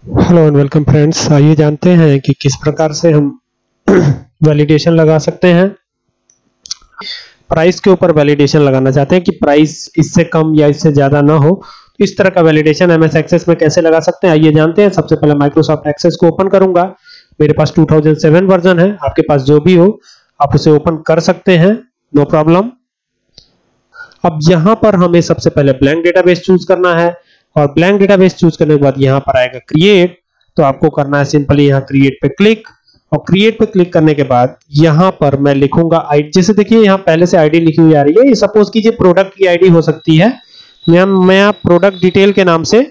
Hello and welcome friends. आइए जानते हैं कि किस प्रकार से हम वैलिडेशन लगा सकते हैं। प्राइस के ऊपर वैलिडेशन लगाना चाहते हैं कि प्राइस इससे कम या इससे ज्यादा ना हो, तो इस तरह का वैलिडेशन एमएस एक्सेस में कैसे लगा सकते हैं आइए जानते हैं। सबसे पहले माइक्रोसॉफ्ट एक्सेस को ओपन करूंगा। मेरे पास 2007 वर्जन है, आपके पास जो भी हो आप उसे ओपन कर सकते हैं, नो प्रॉब्लम। अब यहां पर हमें सबसे पहले ब्लैंक डेटाबेस चूज करना है और ब्लैंक डेटाबेस चूज करने के बाद यहां पर आएगा क्रिएट। तो आपको करना है सिंपली यहां क्रिएट पे क्लिक, और क्रिएट पे क्लिक करने के बाद यहां पर मैं लिखूंगा आईडी। जैसे देखिए यहां पहले से आईडी लिखी हुई आ रही है, ये सपोज कीजिए प्रोडक्ट की आईडी हो सकती है। मैं प्रोडक्ट डिटेल के नाम से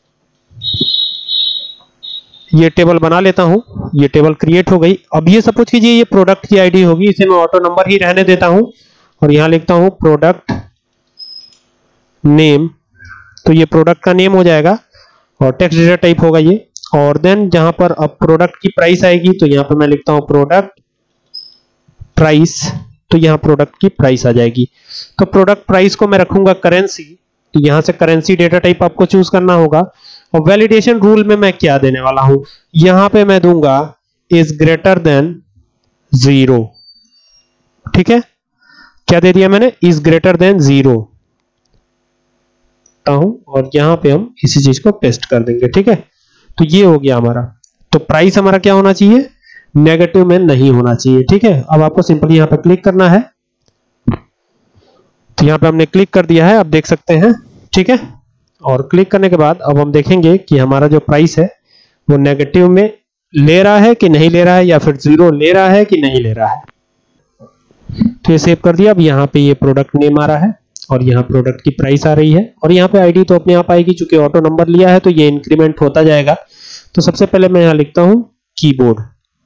ये टेबल बना लेता हूं। ये टेबल क्रिएट हो गई। अब ये सपोज कीजिए ये प्रोडक्ट की आईडी होगी, इसे मैं ऑटो नंबर ही रहने देता हूं और यहां लिखता हूं प्रोडक्ट नेम। तो ये प्रोडक्ट का नेम हो जाएगा और टेक्स्ट डेटा टाइप होगा ये। और देन जहां पर अब प्रोडक्ट की प्राइस आएगी तो यहां पर मैं लिखता हूं प्रोडक्ट प्राइस। तो यहां प्रोडक्ट की प्राइस आ जाएगी। तो प्रोडक्ट प्राइस को मैं रखूंगा करेंसी। तो यहां से करेंसी डेटा टाइप आपको चूज करना होगा। और वैलिडेशन रूल में मैं क्या देने वाला हूं, यहां पे मैं दूंगा इज ग्रेटर देन 0। ठीक है, क्या दे दिया मैंने, इज ग्रेटर देन 0 हूं और यहां पे हम इसी चीज को पेस्ट कर देंगे। ठीक है, तो ये हो गया हमारा। तो प्राइस हमारा क्या होना चाहिए, नेगेटिव में नहीं होना चाहिए। ठीक है, अब आपको सिंपली यहां पे क्लिक करना है। तो यहां पे हमने क्लिक कर दिया है, आप देख सकते हैं। ठीक है, और क्लिक करने के बाद अब हम देखेंगे कि हमारा जो प्राइस है वो नेगेटिव में ले रहा है कि नहीं ले रहा है, या फिर 0 ले रहा है कि नहीं ले रहा है। तो ये सेव कर दिया। अब यहां पे ये प्रोडक्ट नेम आ रहा है और यहाँ प्रोडक्ट की प्राइस आ रही है और यहाँ पे आईडी तो अपने आप आएगी, चूंकि ऑटो नंबर लिया है तो ये इंक्रीमेंट होता जाएगा। तो सबसे पहले मैं यहाँ लिखता हूं कीबोर्ड।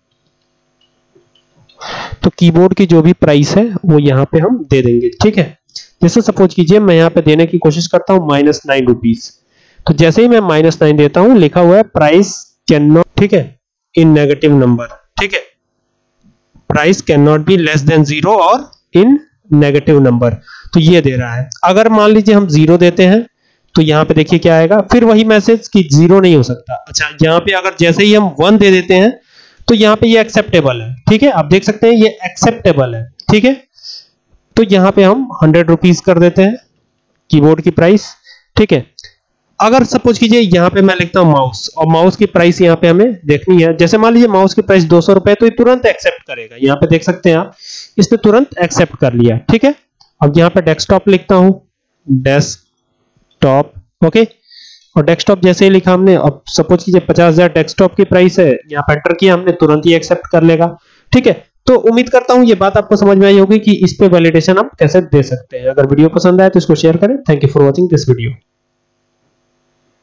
तो कीबोर्ड की जो भी प्राइस है वो यहाँ पे हम दे देंगे। ठीक है, जैसे सपोज कीजिए मैं यहाँ पे देने की कोशिश करता हूँ -9 रुपीज। तो जैसे ही मैं -9 देता हूं लिखा हुआ है प्राइस कैन नॉट, ठीक है, इन नेगेटिव नंबर। ठीक है, price can not be less than 0 और इन नेगेटिव नंबर। तो ये दे रहा है। अगर मान लीजिए हम 0 देते हैं तो यहाँ पे देखिए क्या आएगा, फिर वही मैसेज कि 0 नहीं हो सकता। अच्छा, यहाँ पे अगर जैसे ही हम 1 दे देते हैं तो यहाँ पे ये एक्सेप्टेबल है। ठीक है, आप देख सकते हैं ये एक्सेप्टेबल है। ठीक है, तो यहाँ पे हम 100 रुपीज कर देते हैं कीबोर्ड की प्राइस। ठीक है, अगर सपोज कीजिए यहाँ पे मैं लिखता हूँ माउस, और माउस की प्राइस यहाँ पे हमें देखनी है। जैसे मान लीजिए माउस की प्राइस 200 रुपए, तो ये तुरंत एक्सेप्ट करेगा। यहाँ पे देख सकते हैं आप, इसने तुरंत एक्सेप्ट कर लिया। ठीक है, अब यहाँ पे डेस्कटॉप लिखता हूं, डेस्कटॉप। ओके, और डेस्कटॉप जैसे ही लिखा हमने, अब सपोज कीजिए 50,000 डेस्कटॉप की प्राइस है, यहाँ पे एंटर किया हमने, तुरंत ही एक्सेप्ट कर लेगा। ठीक है, तो उम्मीद करता हूं ये बात आपको समझ में आई होगी कि इस पे वैलिडेशन आप कैसे दे सकते हैं। अगर वीडियो पसंद आए तो इसको शेयर करें। Thank you for watching this video.